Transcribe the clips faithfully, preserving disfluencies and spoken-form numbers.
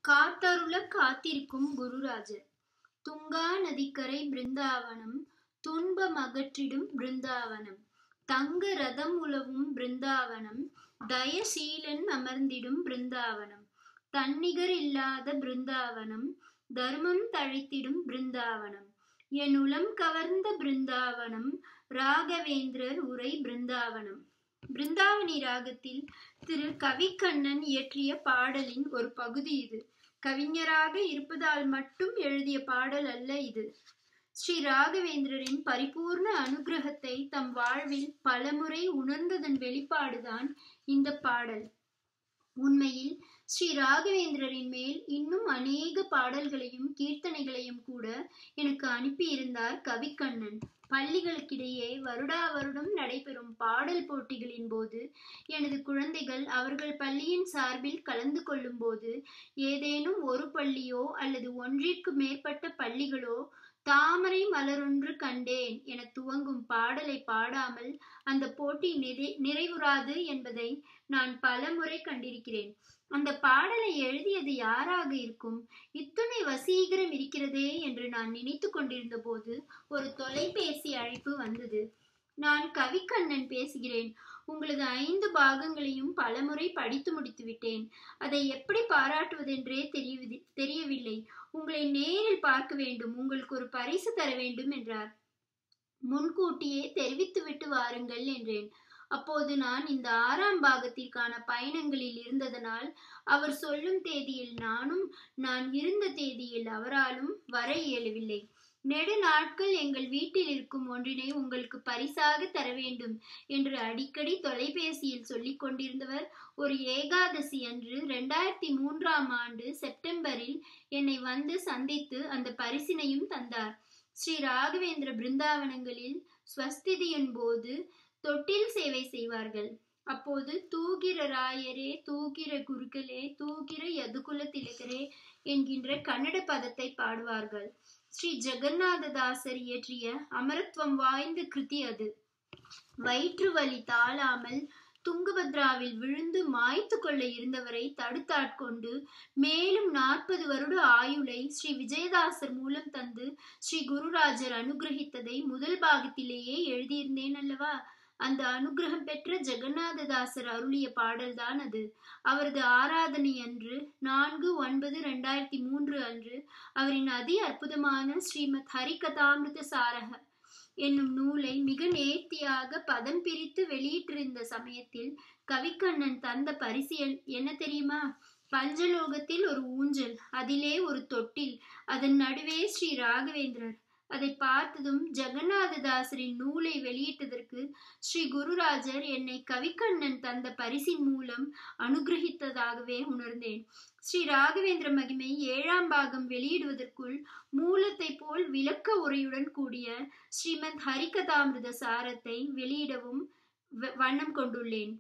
காத்தருள காத்திருக்கும் குருராஜர். துங்கா நதிக்கரை பிருந்தாவனம், துன்பம் அகற்றிடும் பிருந்தாவனம். தங்க ரதம் உலவும் பிருந்தாவனம், தயசீலன் அமர்ந்திடும் பிருந்தாவனம். தன்னிகர் இல்லாத பிருந்தாவனம், தர்மம் தழைத்திடும் பிருந்தாவனம். என் உளம் கவர்ந்த பிருந்தாவனம், ராகவேந்திரர் உரை பிருந்தாவனம். பிருந்தாவனி ராகத்தில் திரு கவிக்கண்ணன் இயற்றிய பாடலின் ஒரு பகுதி இது. கவிஞராக இருப்பதால் மட்டும் எழுதிய பாடல் அல்ல இது. ஸ்ரீ ராகவேந்திரரின் பரிபூர்ண அனுகிரகத்தை தம் வாழ்வில் பலமுறை உணர்ந்ததன் வெளிப்பாடுதான் இந்த பாடல். உண்மையில் ஸ்ரீ ராகவேந்திரரின் மேல் இன்னும் அநேக பாடல்களையும் கீர்த்தனைகளையும் கூட எனக்கு அனுப்பியிருந்தார் கவிக்கண்ணன். பள்ளிகளுக்கிடையே வருடா வருடம் நடைபெறும் பாடல் போட்டிகளின் போது எனது குழந்தைகள் அவர்கள் பள்ளியின் சார்பில் கலந்து கொள்ளும் போது ஏதேனும் ஒரு பள்ளியோ அல்லது ஒன்றிற்கு மேற்பட்ட பள்ளிகளோ தாமரை மலரொன்று கண்டேன் என துவங்கும் பாடலை பாடாமல் அந்த போட்டி நிறை நிறைவுறாது என்பதை நான் பல முறை கண்டிருக்கிறேன். அந்த பாடலை எழுதியது யாராக இருக்கும்? இத்துணை வசீகரம் இருக்கிறதே என்று நான் நினைத்து கொண்டிருந்த போது ஒரு தொலைபேசி அழைப்பு வந்தது. நான் கவிக்கண்ணன் பேசுகிறேன். உங்களது ஐந்து பாகங்களையும் பலமுறை படித்து முடித்து விட்டேன். அதை எப்படி பாராட்டுவதென்றே தெரிய தெரியவில்லை. உங்களை நேரில் பார்க்க வேண்டும், உங்களுக்கு ஒரு பரிசு தர வேண்டும் என்றார். முன்கூட்டியே தெரிவித்துவிட்டு வாருங்கள் என்றேன். அப்போது நான் இந்த ஆறாம் பாகத்திற்கான பயணங்களில் இருந்ததனால் அவர் சொல்லும் தேதியில் நானும், நான் இருந்த தேதியில் அவராலும் வர இயலவில்லை. நெடு நாட்கள் எங்கள் வீட்டில் இருக்கும் ஒன்றினை உங்களுக்கு பரிசாக தர வேண்டும் என்று அடிக்கடி தொலைபேசியில் சொல்லிக் கொண்டிருந்தவர் ஒரு ஏகாதசி அன்று இரண்டாயிரத்தி மூன்றாம் ஆண்டு செப்டம்பரில் என்னை வந்து சந்தித்து அந்த பரிசினையும் தந்தார். ஸ்ரீ ராகவேந்திர பிருந்தாவனங்களில் ஸ்வஸ்திதியின் போது தொட்டில் சேவை செய்வார்கள். அப்போது தூகிர ராயரே, தூகிர குருக்களே, தூகிர யதுகுல திலகரே என்கின்ற கன்னட பதத்தை பாடுவார்கள். ஸ்ரீ ஜெகநாததாசர் இயற்றிய அமரத்துவம் வாய்ந்த கிருதி அது. வயிற்று வலி தாழாமல் துங்கபத்ராவில் விழுந்து மாய்த்து கொள்ள இருந்தவரை தடுத்தாட்கொண்டு மேலும் நாற்பது வருட ஆயுளை ஸ்ரீ விஜயதாசர் மூலம் தந்து ஸ்ரீ குருராஜர் அனுகிரகித்ததை முதல் பாகத்திலேயே எழுதியிருந்தேன் அல்லவா? அந்த அனுகிரகம் பெற்ற ஜெகநாததாசர் அருளிய பாடல்தான் அது. அவரது ஆராதனை அன்று நான்கு ஒன்பது இரண்டாயிரத்தி மூன்று அன்று அவரின் அதி அற்புதமான ஸ்ரீமத் ஹரிகதாமிருத சாரக என்னும் நூலை மிக நேர்த்தியாக பதம் பிரித்து வெளியிட்டிருந்த சமயத்தில் கவிக்கண்ணன் தந்த பரிசு என்ன தெரியுமா? பஞ்சலோகத்தில் ஒரு ஊஞ்சல், அதிலே ஒரு தொட்டில், அதன் நடுவே ஸ்ரீ ராகவேந்திரர். அதை பார்த்ததும் ஜெகநாததாசரின் நூலை வெளியிட்டதற்கு ஸ்ரீ குருராஜர் என்னை கவிக்கண்ணன் தந்த பரிசின் மூலம் அனுகிரகித்ததாகவே உணர்ந்தேன். ஸ்ரீ ராகவேந்திர மகிமை ஏழாம் பாகம் வெளியிடுவதற்குள் மூலத்தை போல் விளக்க உரையுடன் கூடிய ஸ்ரீமத் ஹரிகதாமிருத சாரத்தை வெளியிடவும் வண்ணம் கொண்டுள்ளேன்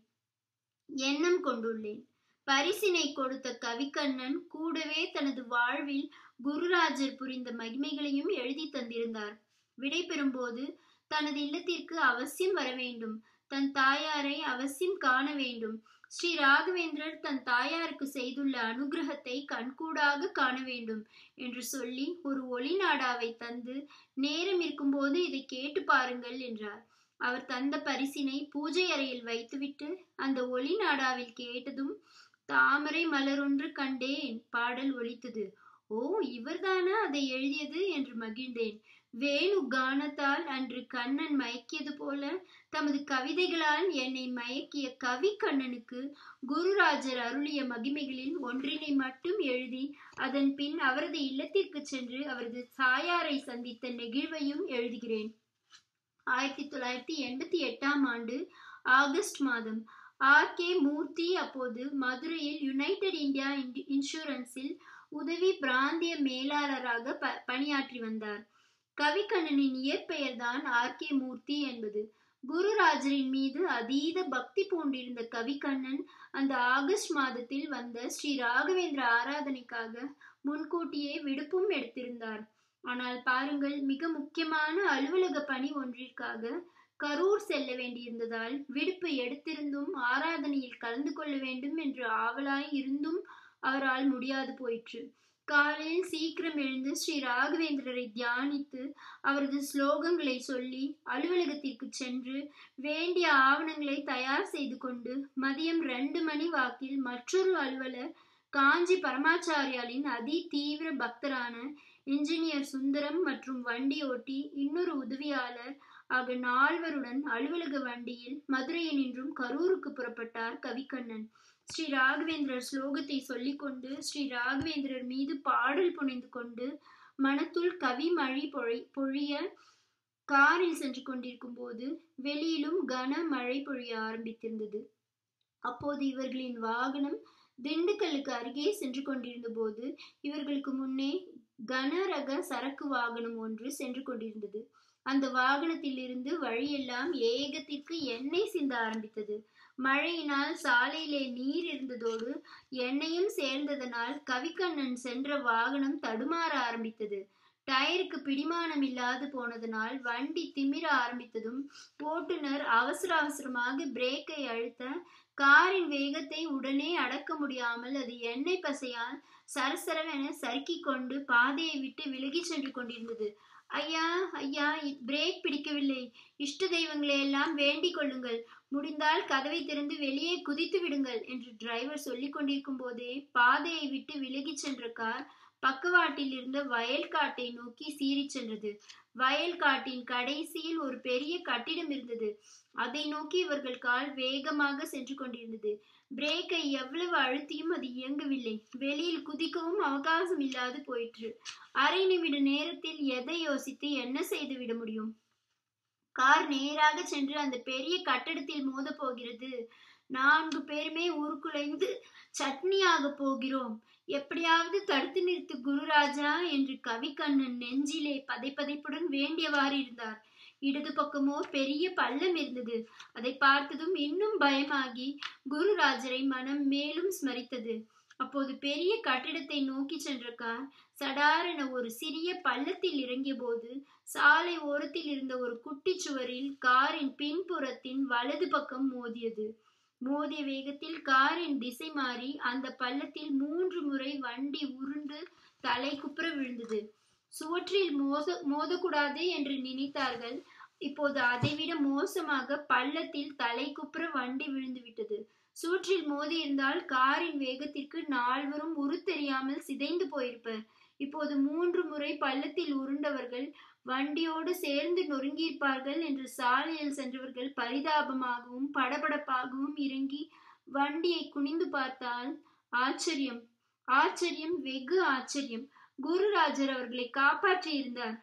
எண்ணம் கொண்டுள்ளேன். பரிசினை கொடுத்த கவிக்கண்ணன் கூடவே தனது வாழ்வில் குருராஜர் புரிந்த மகிமைகளையும் எழுதி தந்திருந்தார். விடை பெறும்போது தனது இல்லத்திற்கு அவசியம் வர வேண்டும், தன் தாயாரை அவசியம் காண வேண்டும், ஸ்ரீ ராகவேந்திரர் தன் தாயாருக்கு செய்துள்ள அனுகிரகத்தை கண்கூடாக காண வேண்டும் என்று சொல்லி ஒரு ஒளி நாடாவை தந்து நேரம் இருக்கும்போது இதை கேட்டு பாருங்கள் என்றார். அவர் தந்த பரிசினை பூஜை அறையில் வைத்துவிட்டு அந்த ஒளி நாடாவில் கேட்டதும் தாமரை மலரொன்று கண்டேன் பாடல் ஒலித்தது. ஓ, இவர்தானா அதை எழுதியது என்று மகிழ்ந்தேன். வேணு கானத்தால் அன்று கண்ணன் மயக்கியது போல தமது கவிதைகளால் என்னை மயக்கிய கவி கண்ணனுக்கு குருராஜர் அருளிய மகிமைகளில் ஒன்றினை மட்டும் எழுதி அதன் பின் அவரது இல்லத்திற்கு சென்று அவரது தாயாரை சந்தித்த நெகிழ்வையும் எழுதுகிறேன். ஆயிரத்தி தொள்ளாயிரத்தி எண்பத்தி எட்டாம் ஆண்டு ஆகஸ்ட் மாதம் ஆர் கே மூர்த்தி அப்போது மதுரையில் யுனைடெட் இந்தியா இன்சூரன்ஸில் உதவி பிராந்திய மேலாளராக ப பணியாற்றி வந்தார். கவிக்கண்ணனின் இயற்பெயர் தான் ஆர் கே மூர்த்தி என்பது. குருராஜரின் மீது அதீத பக்தி பூண்டிருந்த கவிக்கண்ணன் அந்த ஆகஸ்ட் மாதத்தில் வந்த ஸ்ரீ ராகவேந்திர ஆராதனைக்காக முன்கூட்டியே விடுப்பும் எடுத்திருந்தார். ஆனால் பாருங்கள், மிக முக்கியமான அலுவலக பணி ஒன்றிற்காக கரூர் செல்ல வேண்டியிருந்ததால் விடுப்பு எடுத்திருந்தும் ஆராதனையில் கலந்து கொள்ள வேண்டும் என்று ஆவலாய் இருந்தும் அவரால் முடியாது போயிற்று. காலையில் சீக்கிரம் எழுந்து ஸ்ரீ ராகவேந்திரரை தியானித்து அவரது ஸ்லோகங்களை சொல்லி அலுவலகத்திற்கு சென்று வேண்டிய ஆவணங்களை தயார் செய்து கொண்டு மதியம் ரெண்டு மணி வாக்கில் மற்றொரு அலுவலர் காஞ்சி பரமாச்சாரியாலின் அதி தீவிர பக்தரான இன்ஜினியர் சுந்தரம் மற்றும் வண்டி ஓட்டி இன்னொரு உதவியாளர் ஆக நால்வருடன் அலுவலக வண்டியில் மதுரையினின்றும் கரூருக்கு புறப்பட்டார் கவிக்கண்ணன். ஸ்ரீ ராகவேந்திரர் ஸ்லோகத்தை சொல்லிக்கொண்டு ஸ்ரீ ராகவேந்திரர் மீது பாடல் புனைந்து கொண்டு மனத்துள் கவி மழை பொழி பொழிய காரில் சென்று கொண்டிருக்கும் போது வெளியிலும் கன மழை பொழிய ஆரம்பித்திருந்தது. அப்போது இவர்களின் வாகனம் திண்டுக்கல்லுக்கு அருகே சென்று கொண்டிருந்த போது இவர்களுக்கு முன்னே கனரக சரக்கு வாகனம் ஒன்று சென்று கொண்டிருந்தது. அந்த வாகனத்தில் இருந்து வழியெல்லாம் ஏகத்திற்கு எண்ணெய் சிந்த ஆரம்பித்தது. மழையினால் சாலையிலே நீர் இருந்ததோடு எண்ணெயும் சேர்ந்ததனால் கவிக்கண்ணன் சென்ற வாகனம் தடுமாற ஆரம்பித்தது. டயருக்கு பிடிமானம் இல்லாது போனதனால் வண்டி திமிர ஆரம்பித்ததும் ஓட்டுநர் அவசர அவசரமாக பிரேக்கை அழுத்த காரின் வேகத்தை உடனே அடக்க முடியாமல் அது எண்ணெய் பசையால் சரசரவென சறுக்கி கொண்டு பாதையை விட்டு விலகி சென்று கொண்டிருந்தது. ஐயா ஐயா, பிரேக் பிடிக்கவில்லை, இஷ்ட தெய்வங்களை எல்லாம் வேண்டிக் கொள்ளுங்கள், முடிந்தால் கதவை திறந்து வெளியே குதித்து விடுங்கள் என்று டிரைவர் சொல்லிக் கொண்டிருக்கும் போதே பாதையை விட்டு விலகி சென்ற கார் பக்கவாட்டில் இருந்த வயல்காட்டை நோக்கி சீறி சென்றது. வயல்காட்டின் கடைசியில் ஒரு பெரிய கட்டிடம் இருந்தது. அதை நோக்கி இவர்கள் கால் வேகமாக சென்று கொண்டிருந்தது. பிரேக்கை எவ்வளவு அழுத்தியும் அது இயங்கவில்லை. வெளியில் குதிக்கவும் அவகாசம் இல்லாது போயிற்று. அரை நிமிட நேரத்தில் எதை யோசித்து என்ன செய்து விட முடியும்? கார் நேராக சென்று அந்த பெரிய கட்டடத்தில் மோத போகிறது. நான்கு பேருமே உருக்குலைந்து சட்னியாக போகிறோம். எப்படியாவது தடுத்து நிறுத்து குருராஜா என்று கவிக்கண்ணன் நெஞ்சிலே பதைப்பதைப்புடன் வேண்டியவாறு இருந்தார். இடது பக்கமோ பெரிய பள்ளம் இருந்தது. அதை பார்த்ததும் இன்னும் பயமாகி குருராஜரை மனம் மேலும் ஸ்மரித்தது. அப்போது பெரிய கட்டிடத்தை நோக்கி சென்ற கார் சடாரென ஒரு சிறிய பள்ளத்தில் இறங்கிய போது சாலை ஓரத்தில் இருந்த ஒரு குட்டி சுவரில் காரின் பின்புறத்தின் வலது பக்கம் மோதியது. மோதிய வேகத்தில் காரின் திசை மாறி அந்த பள்ளத்தில் மூன்று முறை வண்டி உருண்டு தலை குப்புற விழுந்தது. சுவற்றில் மோத மோதக்கூடாது என்று நினைத்தார்கள். இப்போது அதைவிட மோசமாக பள்ளத்தில் தலை குப்புற வண்டி விழுந்து விட்டது. சுவற்றில் மோதி இருந்தால் காரின் வேகத்திற்கு நால்வரும் உரு தெரியாமல் சிதைந்து போயிருப்பர். இப்போது மூன்று முறை பள்ளத்தில் உருண்டவர்கள் வண்டியோடு சேர்ந்து நொறுங்கியிருப்பார்கள் என்று சாலையில் சென்றவர்கள் பரிதாபமாகவும் படபடப்பாகவும் இறங்கி வண்டியை குனிந்து பார்த்தால் ஆச்சரியம், ஆச்சரியம், வெகு ஆச்சரியம். குருராஜர் அவர்களை காப்பாற்றி இருந்தார்.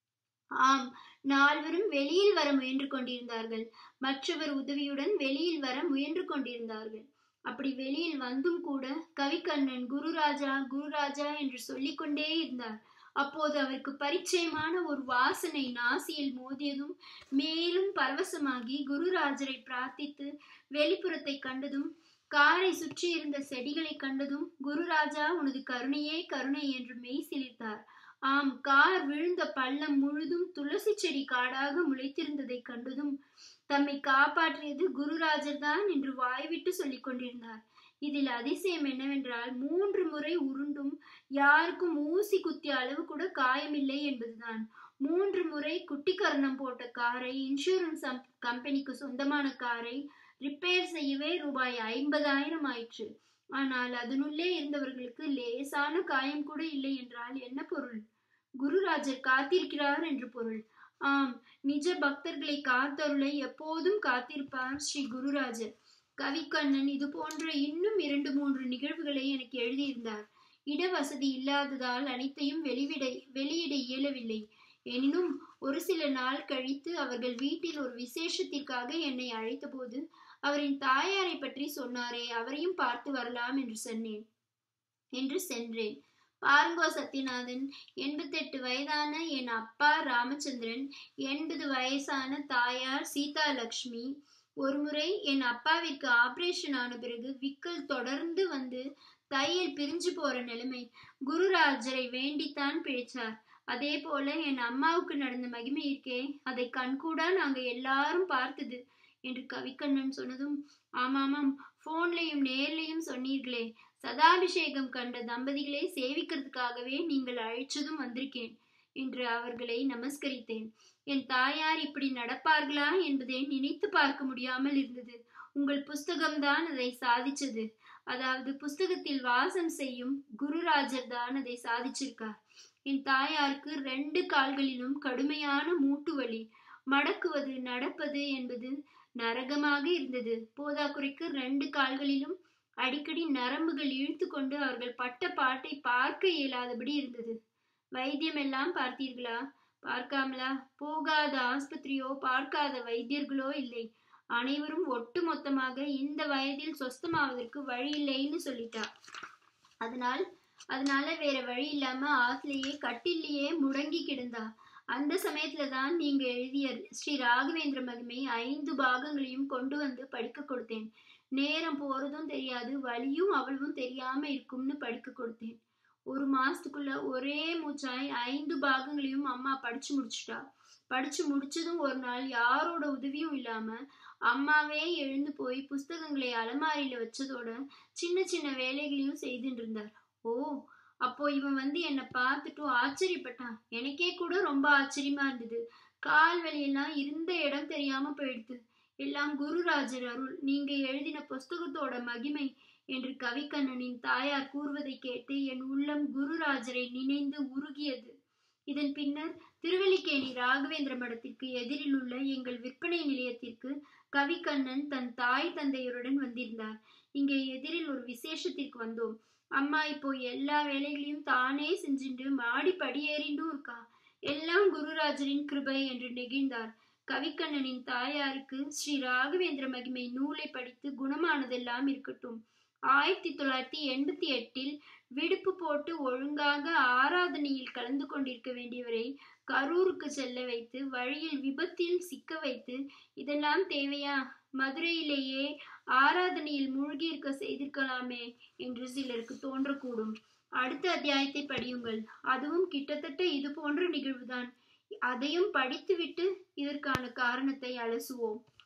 ஆம், நால்வரும் வெளியில் வர முயன்று கொண்டிருந்தார்கள். மற்றவர் உதவியுடன் வெளியில் வர முயன்று கொண்டிருந்தார்கள். அப்படி வெளியில் வந்தும் கூட கவிக்கண்ணன் குருராஜா குருராஜா என்று சொல்லிக்கொண்டே இருந்தார். அப்போது அவருக்கு பரிச்சயமான ஒரு வாசனை நாசியில் மோதியதும் மேலும் பரவசமாகி குருராஜரை பிரார்த்தித்து வெளிப்புறத்தை கண்டதும் காரை சுற்றி இருந்த செடிகளை கண்டதும் குருராஜா உனது கருணையே கருணை என்று மெய் சிலிர்த்தார். ஆம், கார் விழுந்த பள்ளம் முழுதும் துளசி செடி காடாக முளைத்திருந்ததை கண்டதும் தம்மை காப்பாற்றியது குருராஜர் தான் என்று வாய்விட்டு சொல்லிக் கொண்டிருந்தார். இதில் அதிசயம் என்னவென்றால் மூன்று முறை உருண்டும் யாருக்கும் ஊசி குத்திய அளவு கூட காயமில்லை என்பதுதான். மூன்று முறை குட்டிக்கரணம் போட்ட காரை, இன்சூரன்ஸ் கம்பெனிக்கு சொந்தமான காரை ரிப்பேர் செய்யவே ரூபாய் ஐம்பதாயிரம் ஆயிற்று. ஆனால் அதனுள்ளே இருந்தவர்களுக்கு லேசான காயம் கூட இல்லை என்றால் என்ன பொருள்? குருராஜர் காத்திருக்கிறார் என்று பொருள். ஆம், நிஜ பக்தர்களை காத்தருளை எப்போதும் காத்திருப்பார் ஸ்ரீ குருராஜர். கவிக்கண்ணன் இது போன்ற இன்னும் இரண்டு மூன்று நிகழ்வுகளை எனக்கு எழுதியிருந்தார். இட வசதி இல்லாததால் அனைத்தையும் வெளிவிட வெளியிட இயலவில்லை. எனினும் ஒரு சில நாள் கழித்து அவர்கள் வீட்டில் ஒரு விசேஷத்திற்காக என்னை அழைத்த போது அவரின் தாயாரை பற்றி சொன்னாரே, அவரையும் பார்த்து வரலாம் என்று சொன்னேன் என்று சென்றேன். பாருங்கோ சத்யநாதன், எண்பத்தி எட்டு வயதான என் அப்பா ராமச்சந்திரன், எண்பது வயசான தாயார் சீதா லட்சுமி. ஒருமுறை என் அப்பாவிற்கு ஆபரேஷன் ஆன பிறகு விக்கல் தொடர்ந்து வந்து தையல் பிரிஞ்சு போற நிலைமை. குருராஜரை வேண்டித்தான் பிழைச்சார். அதே போல என் அம்மாவுக்கு நடந்த மகிமை இருக்கே, அதை கண்கூடா நாங்க எல்லாரும் பார்த்தது என்று கவிக்கண்ணன் சொன்னதும், ஆமாமாம், போன்லயும் நேர்லயும் சொன்னீர்களே, சதாபிஷேகம் கண்ட தம்பதிகளை சேவிக்கிறதுக்காகவே நீங்கள் அழைச்சதும் வந்திருக்கேன் என்று அவர்களை நமஸ்கரித்தேன். என் தாயார் இப்படி நடப்பார்களா என்பதை நினைத்து பார்க்க முடியாமல் இருந்தது. உங்கள் புஸ்தகம்தான் அதை சாதிச்சது. அதாவது புஸ்தகத்தில் வாசம் செய்யும் குருராஜர் தான் அதை சாதிச்சிருக்கார். என் தாயாருக்கு ரெண்டு கால்களிலும் கடுமையான மூட்டு வலி. மடக்குவது நடப்பது என்பது நரகமாக இருந்தது. போதாக்குறைக்கு ரெண்டு கால்களிலும் அடிக்கடி நரம்புகள் இழுத்து கொண்டு அவர்கள் பட்ட பாட்டை பார்க்க இயலாதபடி இருந்தது. வைத்தியம் எல்லாம் பார்த்தீர்களா? பார்க்காமலா? போகாத ஆஸ்பத்திரியோ பார்க்காத வைத்தியர்களோ இல்லை. அனைவரும் ஒட்டு மொத்தமாக இந்த வயதில் சொஸ்தமாவதற்கு வழி இல்லைன்னு சொல்லிட்டா. அதனால் அதனால வேற வழி இல்லாம ஆத்திலேயே கட்டிலேயே முடங்கி கிடந்தா. அந்த சமயத்துல தான் நீங்க எழுதிய ஸ்ரீ ராகவேந்திர மகிமை ஐந்து பாகங்களையும் கொண்டு வந்து படிக்க கொடுத்தேன். நேரம் போறதும் தெரியாது, வலியும் அவ்வளவும் தெரியாம இருக்கும்னு படிக்க கொடுத்தேன். ஒரு மாசத்துக்குள்ள ஒரே மூச்சாய் ஐந்து பாகங்களையும் அம்மா படிச்சு முடிச்சுட்டா. படிச்சு முடிச்சதும் ஒரு நாள் யாரோட உதவியும் இல்லாம அம்மாவே எழுந்து போய் புஸ்தகங்களை அலமாரியில வச்சதோட சின்ன சின்ன வேலைகளையும் செய்துட்டு இருந்தார். ஓ, அப்போ இவன் வந்து என்னை பார்த்துட்டும் ஆச்சரியப்பட்டான். எனக்கே கூட ரொம்ப ஆச்சரியமா இருந்தது. கால் வலியெல்லாம் இருந்த இடம் தெரியாம போயிடுது. எல்லாம் குருராஜர் அருள். நீங்க எழுதின புஸ்தகத்தோட மகிமை என்று கவிக்கண்ணனின் தாயார் கூறுவதை கேட்டு என் உள்ளம் குருராஜரை நினைந்து உருகியது. இதன் பின்னர் திருவல்லிக்கேணி ராகவேந்திர மடத்திற்கு எதிரில் உள்ள எங்கள் விற்பனை நிலையத்திற்கு கவிக்கண்ணன் தன் தாய் தந்தையருடன் வந்திருந்தார். இங்கே எதிரில் ஒரு விசேஷத்திற்கு வந்தோம். அம்மா இப்போ எல்லா வேலைகளையும் தானே செஞ்சுட்டு மாடி படியேறிண்டும் இருக்கா. எல்லாம் குருராஜரின் கிருபை என்று நெகிழ்ந்தார். கவிக்கண்ணனின் தாயாருக்கு ஸ்ரீ ராகவேந்திர மகிமை நூலை படித்து குணமானதெல்லாம் இருக்கட்டும். ஆயிரத்தி தொள்ளாயிரத்தி எண்பத்தி எட்டில் விடுப்பு போட்டு ஒழுங்காக ஆராதனையில் கலந்து கொண்டிருக்க வேண்டியவரை கரூருக்கு செல்ல வைத்து வழியில் விபத்தில் சிக்க வைத்து இதெல்லாம் தேவையா? மதுரையிலேயே ஆராதனையில் மூழ்கி இருக்க செய்திருக்கலாமே என்று சிலருக்கு தோன்றக்கூடும். அடுத்த அத்தியாயத்தை படியுங்கள். அதுவும் கிட்டத்தட்ட இது போன்ற நிகழ்வுதான். அதையும் படித்துவிட்டு இதற்கான காரணத்தை அலசுவோம்.